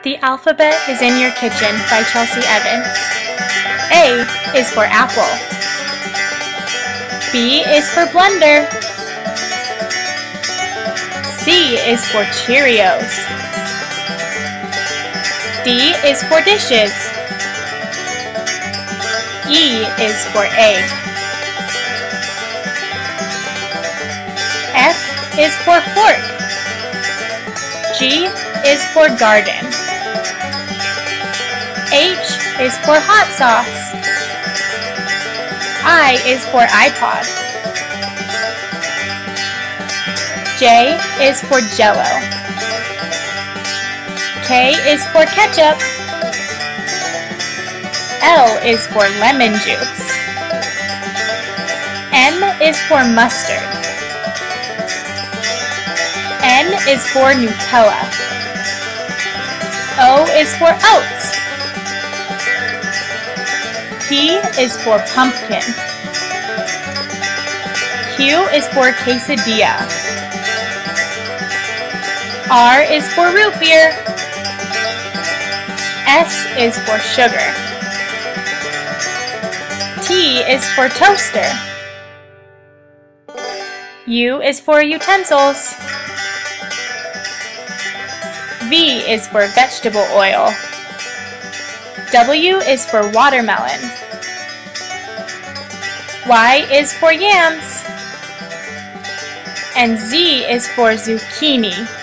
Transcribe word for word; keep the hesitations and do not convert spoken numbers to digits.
The Alphabet is in Your Kitchen by Chelsea Evans. A is for apple. B is for blender. C is for Cheerios. D is for dishes. E is for egg. F is for fork. G is for garden. H is for hot sauce. I is for iPod. J is for Jello. K is for ketchup. L is for lemon juice. M is for mustard. N is for Nutella. O is for oats. P is for pumpkin. Q is for quesadilla. R is for root beer. S is for sugar. T is for toaster. U is for utensils. V is for vegetable oil. W is for watermelon. Y is for yams. And Z is for zucchini.